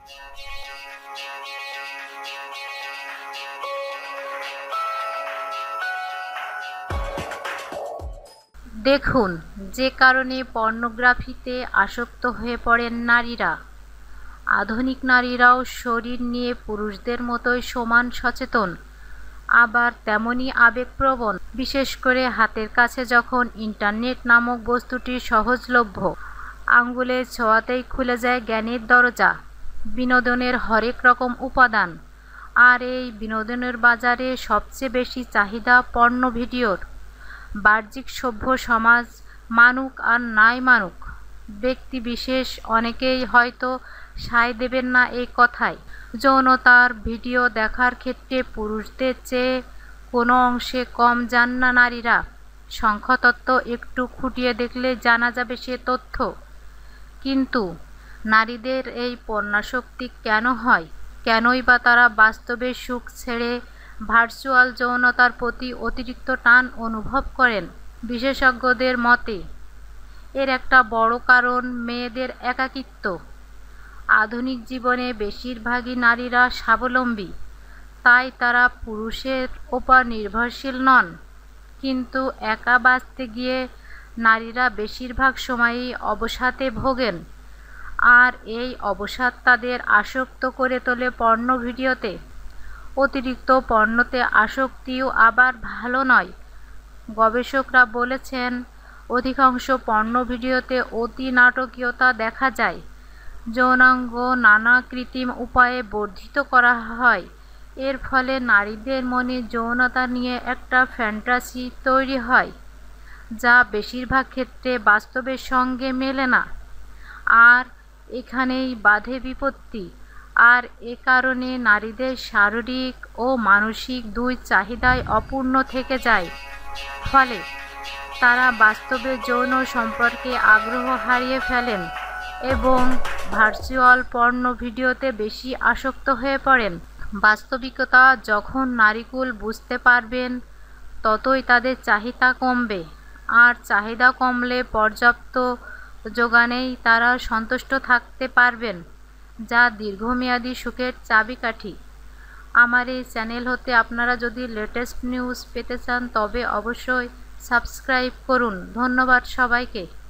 দেখুন, যে কারণে পর্নোগ্রাফিতে আসক্ত হয়ে পড়েন নারীরা। আধুনিক নারীরাও শরীর নিয়ে পুরুষদের মতোই সমান সচেতন, আবার তেমনি আবেগপ্রবণ, বিশেষ করে হাতের কাছে যখন ইন্টারনেট নামক বস্তুটি সহজলভ্য। আঙ্গুলের ছোঁয়াতেই খুলে যায় জ্ঞানের দরজা, বিনোদনের হরেক রকম উপাদান। আর এই বিনোদনের বাজারে সবচেয়ে বেশি চাহিদা পর্ন ভিডিওর। বাহ্যিক সভ্য সমাজ মানুক আর নাই মানুক, ব্যক্তি বিশেষ অনেকেই হয়তো সায় দেবেন না এই কথায়। যৌনতার ভিডিও দেখার ক্ষেত্রে পুরুষদের চেয়ে কোনো অংশে কম যান না নারীরা। সংখ্যাতত্ত্ব একটু খুঁটিয়ে দেখলে জানা যাবে সে তথ্য। কিন্তু নারীদের এই পর্নাসক্তি কেন হয়? কেনই বা তারা বাস্তবে সুখ ছেড়ে ভার্চুয়াল যৌনতার প্রতি অতিরিক্ত টান অনুভব করেন? বিশেষজ্ঞদের মতে এর একটা বড় কারণ মেয়েদের একাকিত্ব। আধুনিক জীবনে বেশিরভাগই নারীরা স্বাবলম্বী, তাই তারা পুরুষের ওপর নির্ভরশীল নন। কিন্তু একা বাঁচতে গিয়ে নারীরা বেশিরভাগ সময়ই অবসাদে ভোগেন, আর এই অবসাদ তাদের আসক্ত করে তোলে পর্ন ভিডিওতে। অতিরিক্ত পর্নোতে আসক্তিও আবার ভালো নয়। গবেষকরা বলেছেন, অধিকাংশ পর্ন ভিডিওতে অতি নাটকীয়তা দেখা যায়। যৌনাঙ্গ নানা কৃত্রিম উপায়ে বর্ধিত করা হয়। এর ফলে নারীদের মনে যৌনতা নিয়ে একটা ফ্যান্টাসি তৈরি হয়, যা বেশিরভাগ ক্ষেত্রে বাস্তবের সঙ্গে মেলে না। আর এখানেই বাধে বিপত্তি। আর এ কারণে নারীদের শারীরিক ও মানসিক দুই চাহিদাই অপূর্ণ থেকে যায়। ফলে তারা বাস্তবে যৌন সম্পর্কে আগ্রহ হারিয়ে ফেলেন এবং ভার্চুয়াল পর্ন ভিডিওতে বেশি আসক্ত হয়ে পড়েন। বাস্তবিকতা যখন নারীকুল বুঝতে পারবেন, ততই তাদের চাহিদা কমবে। আর চাহিদা কমলে পর্যাপ্ত যোগানেই তারা সন্তুষ্ট থাকতে পারবেন, যা দীর্ঘমেয়াদী সুখের চাবিকাঠি। আমার এই চ্যানেল হতে আপনারা যদি লেটেস্ট নিউজ পেতে চান তবে অবশ্যই সাবস্ক্রাইব করুন। ধন্যবাদ সবাইকে।